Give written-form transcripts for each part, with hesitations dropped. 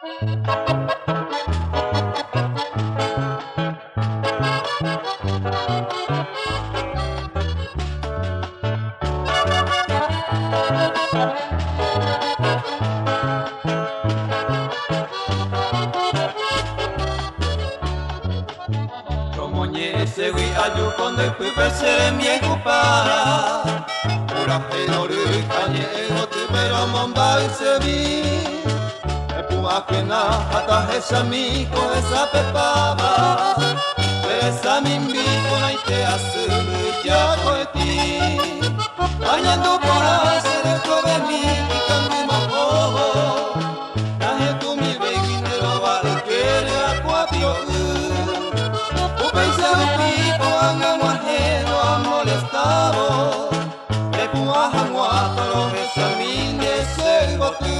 Segui ayu konde pupese miegu para Ura henori kanye egote pero mombai sebi Epu akena hata hesa miko esa pepaba Esa mimbi kona ite asuru ya koeti Bañando por hacer el joveni y cambimo ojo Nahe tu mi beginero vale quiere acuapio Pensé un pico angan ajeno a molestado Le puajan guatoro esa mine se bote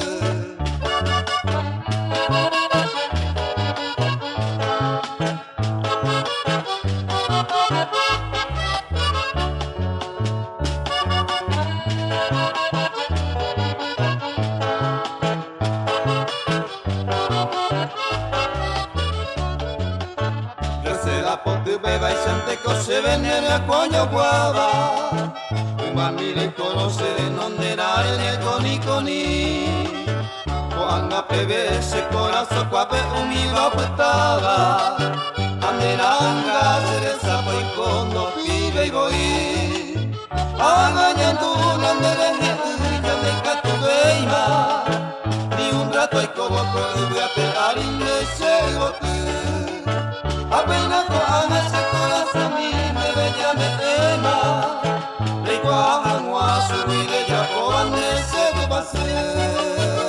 Beba y santeco se venere a coño guava Uma mire conoscere non era el coni Juan a pebe se corazzo qua pe univa petava Anderanga cereza poi condo pibe y voy Agañando un andereje uya de catu beima Ni un rato hay como puede a pegar inglese bote Apenas coana se corazón mi me bella me tema Le guajan a subir ella coban ese de base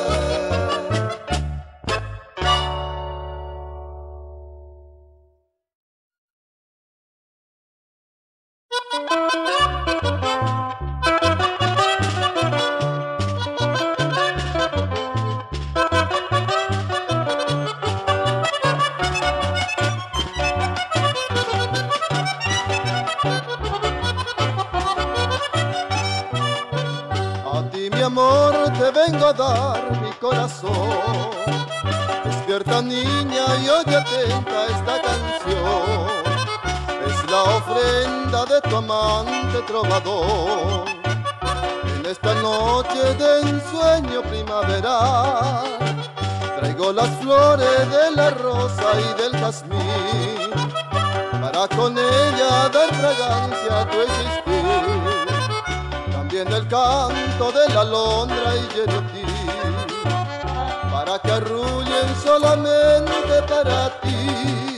Te vengo a dar mi corazón Despierta niña y oye atenta esta canción Es la ofrenda de tu amante trovador En esta noche de ensueño primaveral Traigo las flores de la rosa y del jazmín Para con ella dar fragancia a tu existir También el canto de la alondra y yerutí Para que arrullen solamente para ti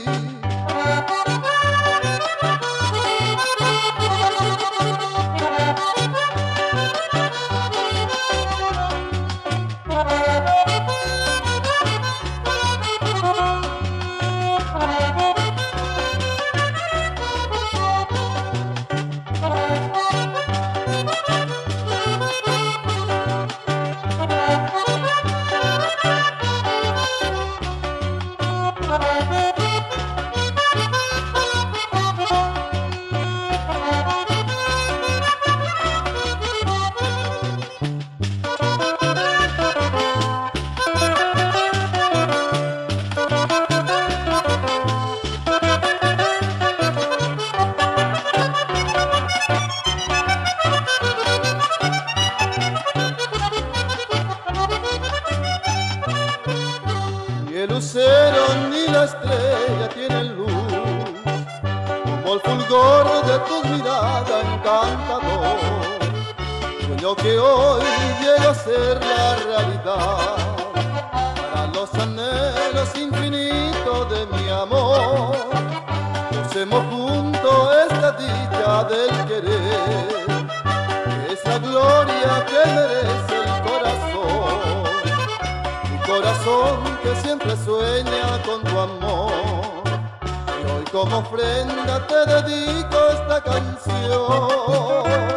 Ni la estrella tiene luz como el fulgor de tu mirada encantador. Sueño que hoy llega a ser la realidad para los anhelos infinitos de mi amor. Gocemos juntos esta dicha del querer, que es la gloria que merece el corazón. Corazón que siempre sueña con tu amor, y hoy como ofrenda te dedico esta canción.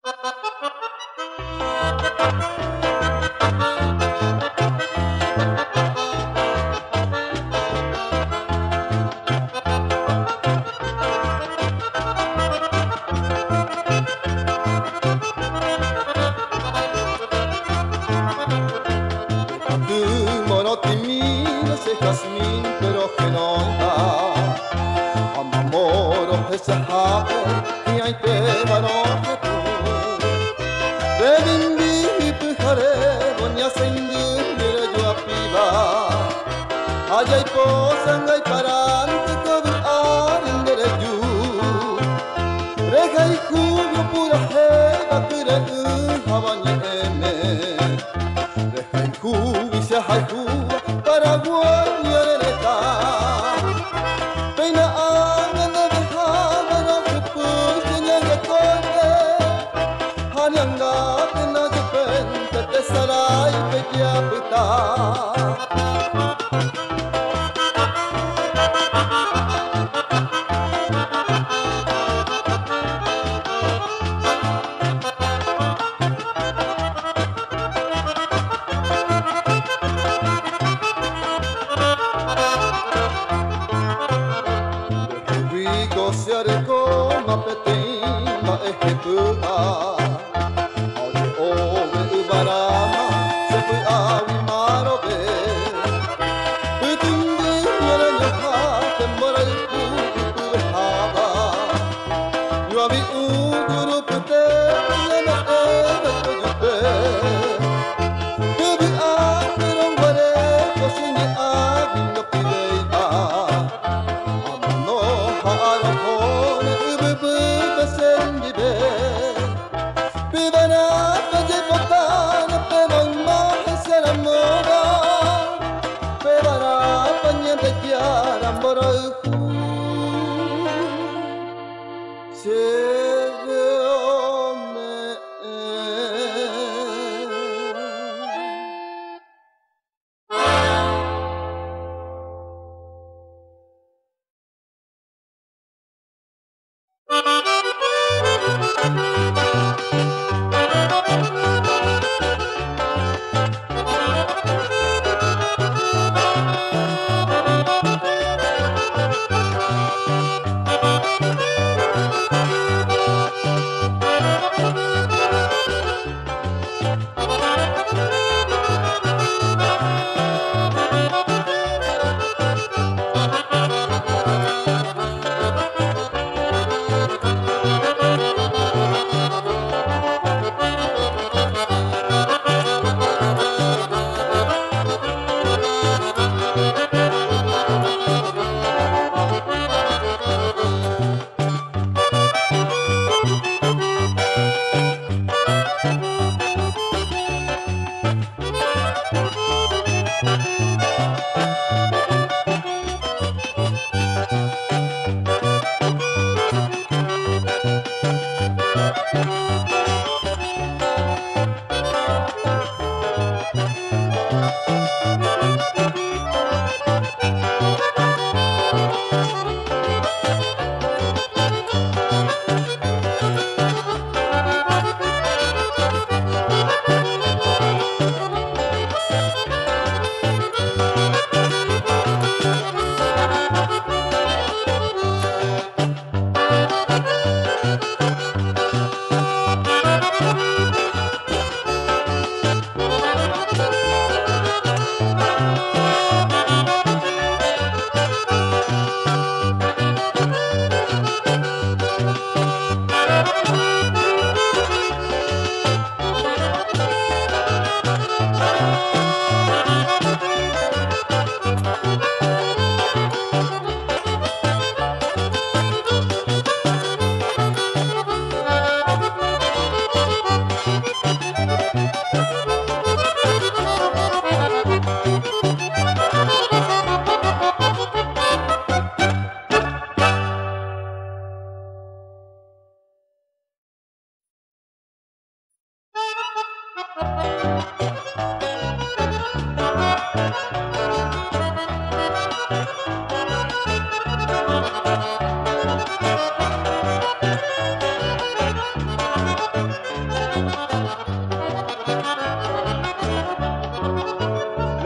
jazmín pero que no está amamoro ese jape y hay pebano que tú de bimbi pujare doña seindi mira yo apiba allá y posan hay parante todo arindere yo rega y jubio pura jeva pura jabañe eme rega y jubio se hay jubio Paraguay y Areneta Peina anga de java no se puede ni de corte Hanyanga que no se pente te sarai pe ya pita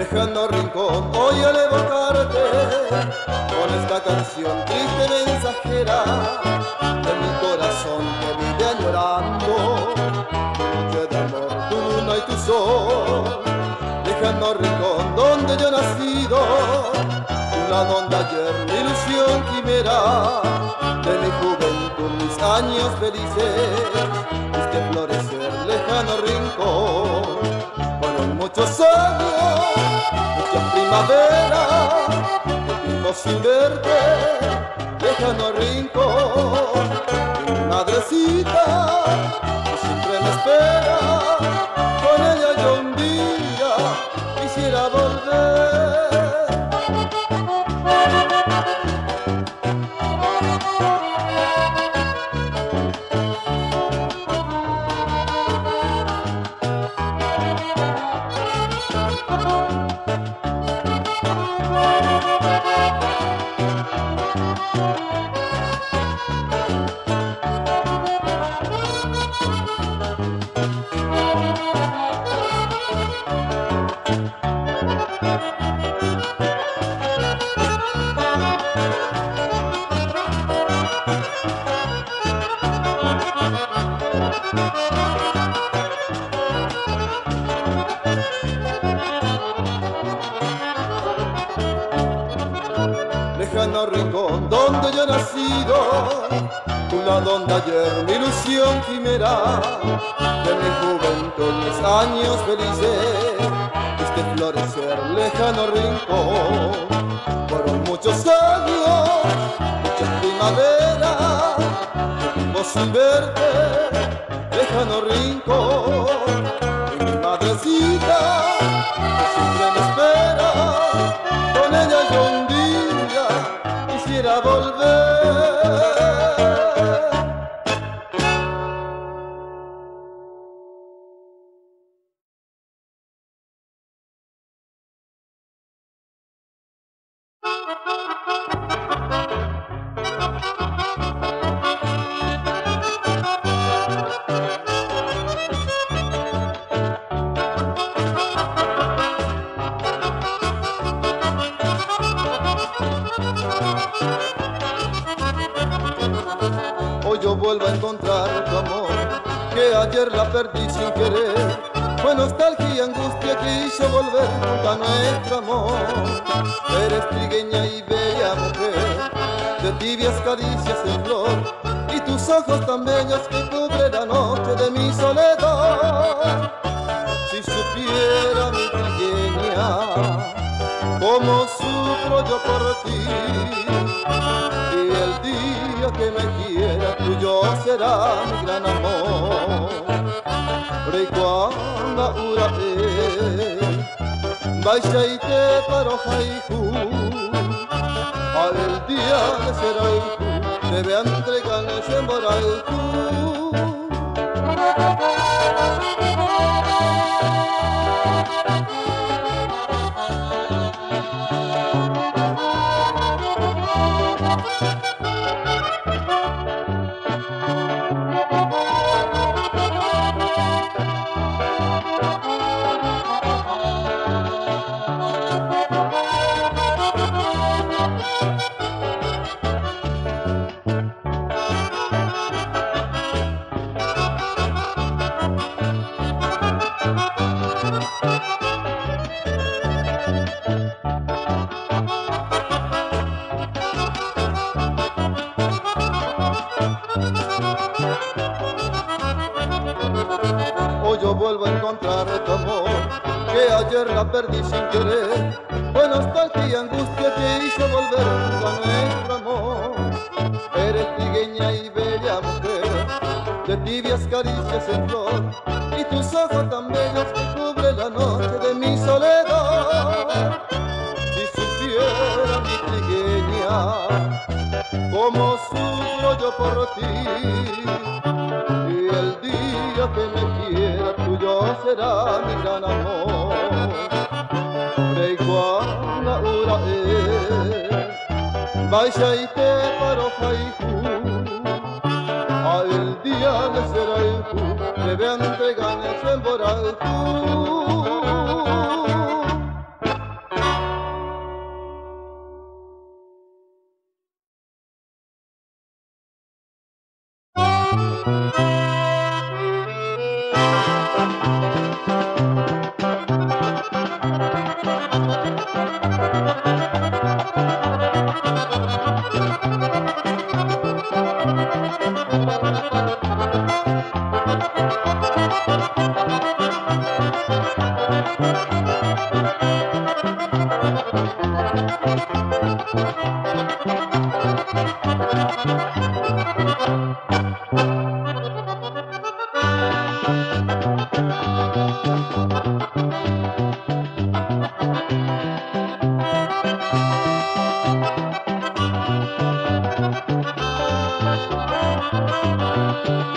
lejano rincón, hoy al evocarte con esta canción triste mensajera de mi corazón que vive añorando tu noche de amor, tu luna y tu sol. Lejano rincón donde yo he nacido, tu lado donde ayer mi ilusión quimera de mi juventud, mis años felices, viste florecer. Lejano rincón, fueron muchos años, muchas primaveras, que vivo sin verte. Lejano rincón, mi madrecita que siempre me espera, con ella yo un día quisiera volver. Lejano rincón donde yo he nacido, tu lado donde ayer mi ilusión quimera de mi juventud, mis años felices, viste florecer. Lejano rincón, fueron muchos años, muchas primaveras, que vivo sin verte. Lejano rincón, y mi madrecita que siempre me espera, con ella yo un día quisiera volver. Hoy yo vuelvo a encontrar tu amor, que ayer la perdí sin querer. Fue nostalgia y angustia que hizo volver a nuestro amor. Eres trigueña y bella mujer, de tibias caricias en flor, y tus ojos tan bellos que cubren la noche de mi soledad. Si supiera mi trigueña cómo sufro yo por ti, y el día que me quiera tuyo será mi gran amor. Recuerda urae, baixaite para haiku, al día que será tú, debe entregarse en Boraiku. Hoy yo vuelvo a encontrar tu amor, que ayer la perdí sin querer. Fue nostalgia y angustia que hizo volver a nuestro amor. Eres trigueña y bella mujer, de tibias caricias en flor, y tus ojos tan bellos que cubren la noche de mi soledad. Si supiera mi trigueña cómo sufro yo por ti, y el día que me quiera tuyo será mi gran amor. Reiguana urae, baixaite para haiku, al día de será el tú, debe entregarse en Boraiku.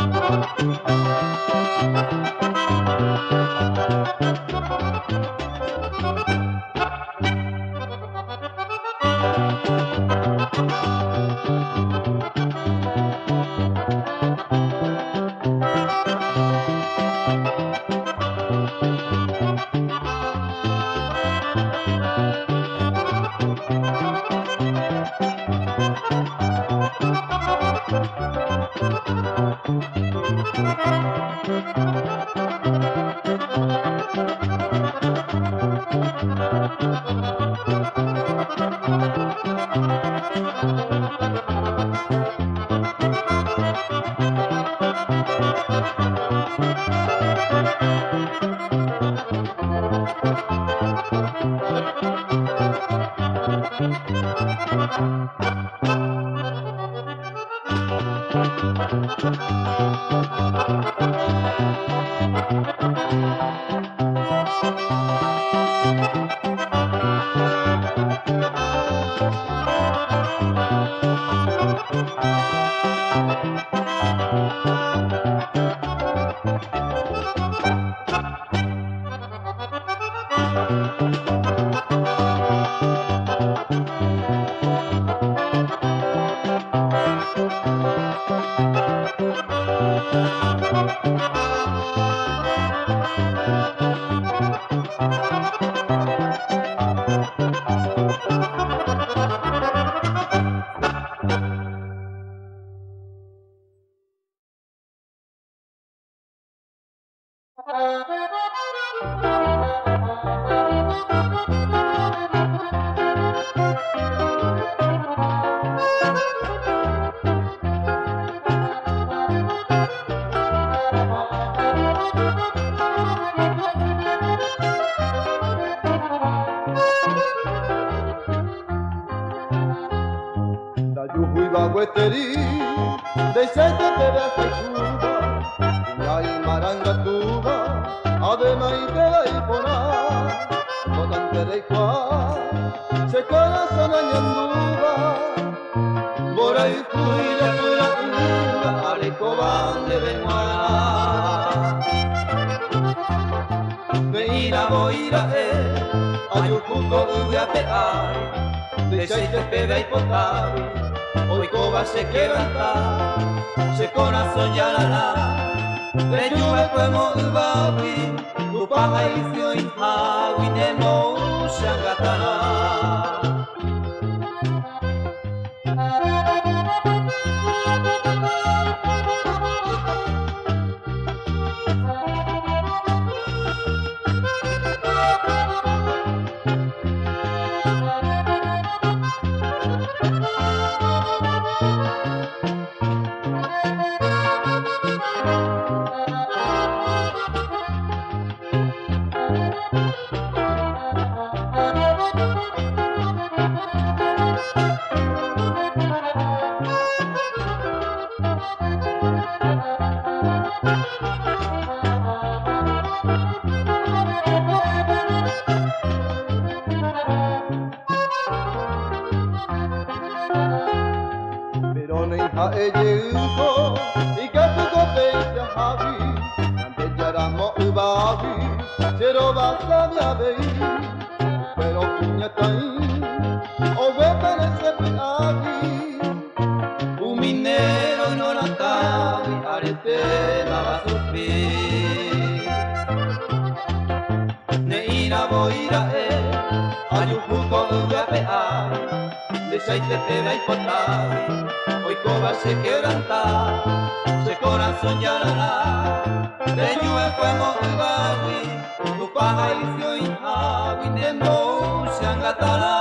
Gueteri, de sete te deja Cuba, y marangatuba, además y te la ipona, no tante de igual, se corazón añanduba, por ahí fui de pura uva, alecoban de Benguana, me ira boira ayucuco uviapeai, de sete te de ipotavi, hoy coba se quebranta, se corazón ya la de lluvia como ubabi, tu paja y fio y hawi nemo ushangatana. Ejeuko, ikatuko peja habi, ante yaramo ubabi, cero basta mi abei, pero puñatai, o parece peagi, un minero ignorantabi, arete nava sufrir, neina boira ayukuko ugapeai, desaite te da ipotabi, hoy coba se quebranta, se corazón ya la de lluvia fuego y babi, tu paja y fio y habi, nemo se angatala.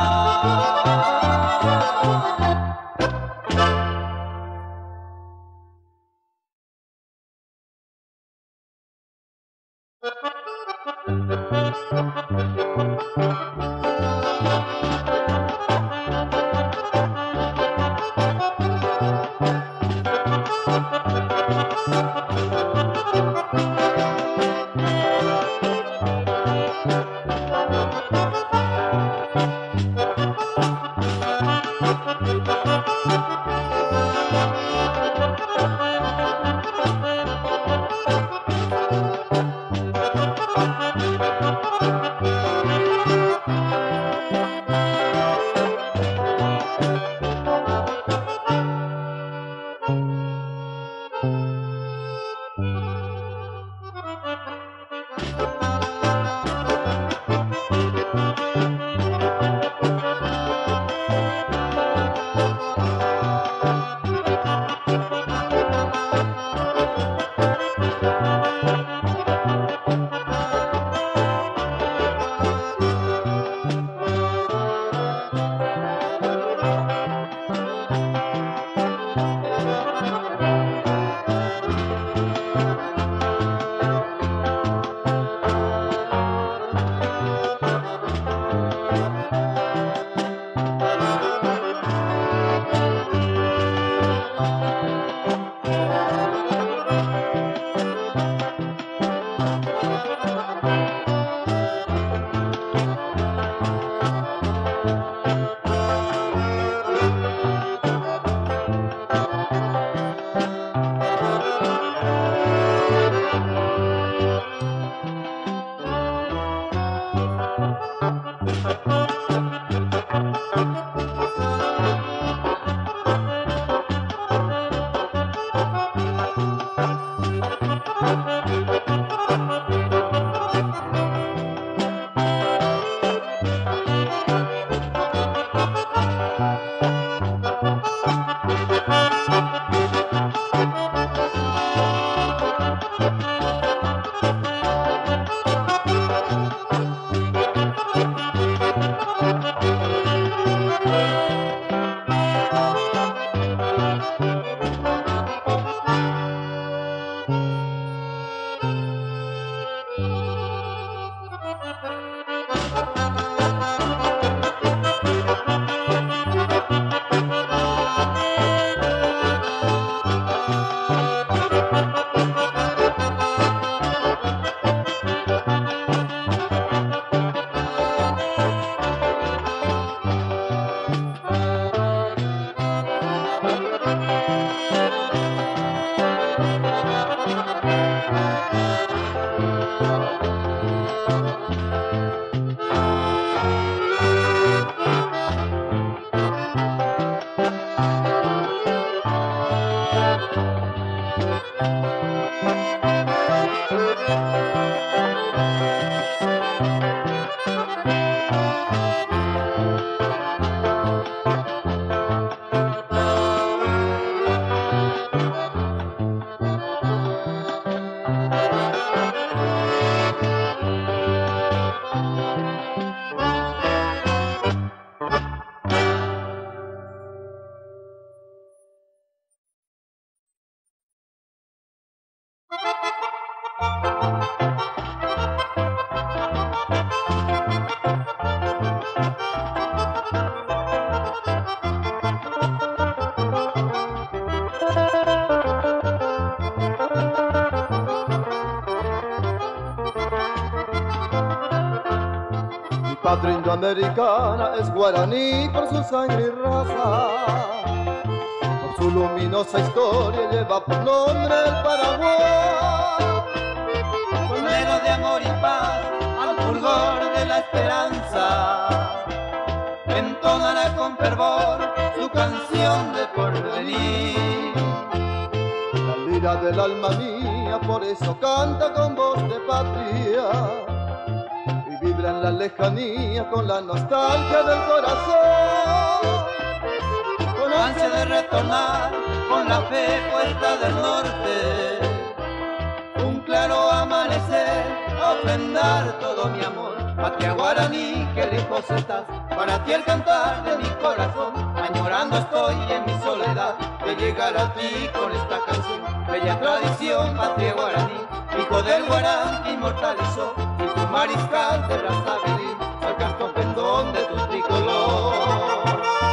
patria indoamericana es guaraní por su sangre y raza. Por su luminosa historia lleva por nombre el Paraguay. Sonero de amor y paz al fulgor de la esperanza, entonará con fervor su canción de porvenir. La lira del alma mía por eso canta con voz de patria, vibra en la lejanía con la nostalgia del corazón. Con ansia de retornar, con la fe puesta del norte, un claro amanecer, ofrendar todo mi amor. Patria guaraní, que lejos estás, para ti el cantar de mi corazón. Añorando estoy en mi soledad, de llegar a ti con esta canción. Bella tradición, patria guaraní, hijo del guarán que inmortalizó, y tu mariscal de Brazavilín, al cartón pendón de tu tricolor.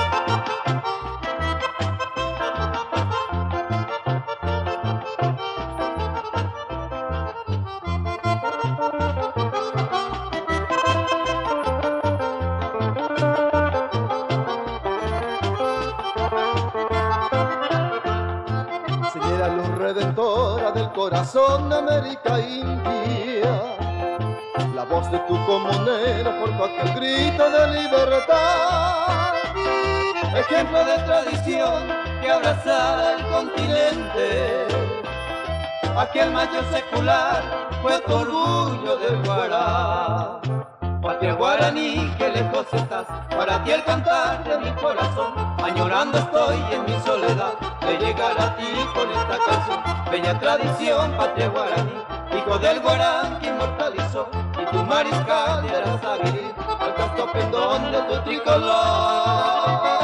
Señora luz redentora del corazón de América India, la voz de tu comunero por aquel grito de libertad. Ejemplo de tradición que abraza el continente, aquel mayo secular fue tu orgullo del Guará. Patria guaraní, que lejos estás, para ti el cantar de mi corazón. Añorando estoy en mi soledad de llegar a ti con esta canción. Bella tradición, patria guaraní, hijo del Guarán que inmortalizó, y tu mariscal de Arazaguirí, al casto pendón de tu tricolor.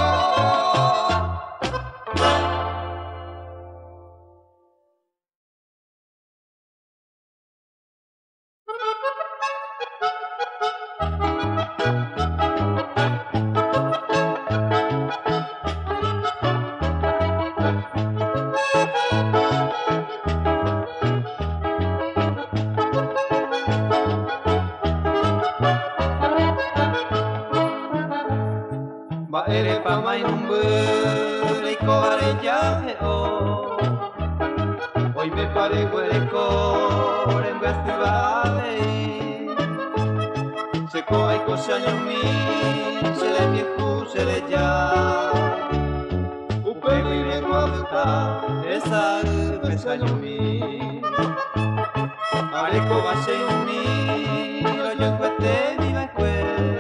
Ere pa mai numbere i core giahe o hoy me pare quelle core in questi valley se coi cose años mi se le mi scuse le già upe mi recuerda esa pesaño mi areco va se mi lo yo queste mi va que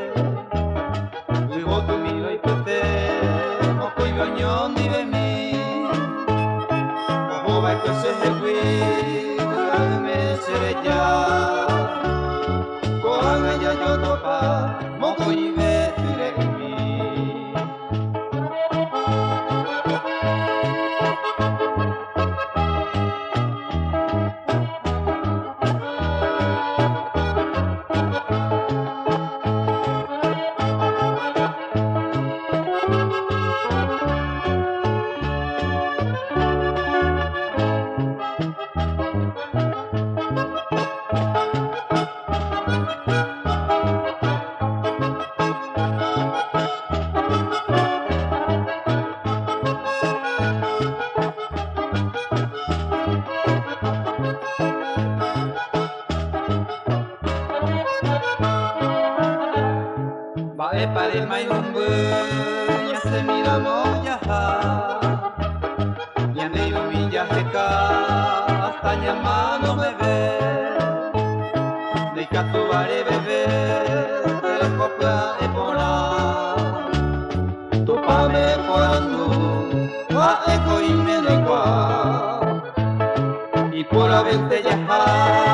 di de mí, como va que se recuerda me seré ya, con ella yo topa, moco y ve de mí. Pare mai lumbe ya se mira moya ya me dio mi ya seca hasta llamado me ve de cato vare bebé el copla de pora tu pa me porando a eco y me de qua y por la vente ya